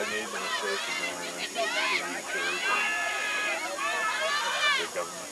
made the mistake of going into the church and the government